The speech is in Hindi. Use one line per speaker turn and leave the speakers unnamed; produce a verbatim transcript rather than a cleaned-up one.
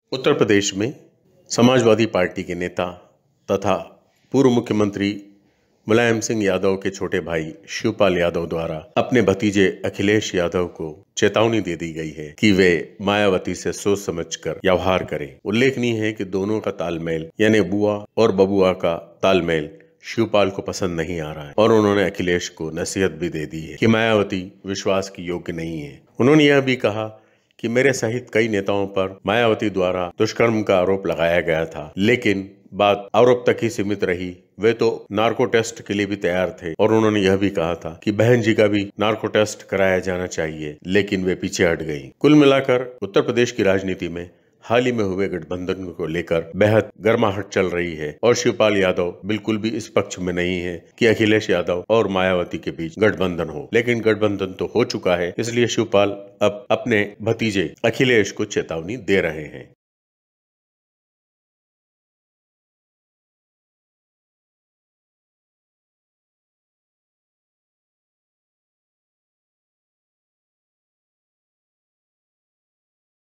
उत्तर प्रदेश में समाजवादी पार्टी के नेता तथा पूर्व मुख्यमंत्री मुलायम सिंह यादव के छोटे भाई शिवपाल यादव द्वारा अपने भतीजे अखिलेश यादव को चेतावनी दे दी गई है कि वे मायावती से सोच समझकर व्यवहार करें। उल्लेखनीय है कि दोनों का तालमेल यानी बुआ और बबुआ का तालमेल शिवपाल को पसंद नहीं आ रहा है और उन्होंने अखिलेश को नसीहत भी दे दी है कि मायावती विश्वास की योग्य नहीं है। उन्होंने यह भी कहा कि मेरे सहित कई नेताओं पर मायावती द्वारा दुष्कर्म का आरोप लगाया गया था, लेकिन बात आरोप तक ही सीमित रही। वे तो नार्को टेस्ट के लिए भी तैयार थे और उन्होंने यह भी कहा था कि बहन जी का भी नार्को टेस्ट कराया जाना चाहिए, लेकिन वे पीछे हट गई। कुल मिलाकर उत्तर प्रदेश की राजनीति में हाल ही में हुए गठबंधन को लेकर बेहद गर्माहट चल रही है और शिवपाल यादव बिल्कुल भी इस पक्ष में नहीं है कि अखिलेश यादव और मायावती के बीच गठबंधन हो, लेकिन गठबंधन तो हो चुका है। इसलिए शिवपाल अब अपने भतीजे अखिलेश को चेतावनी दे रहे हैं।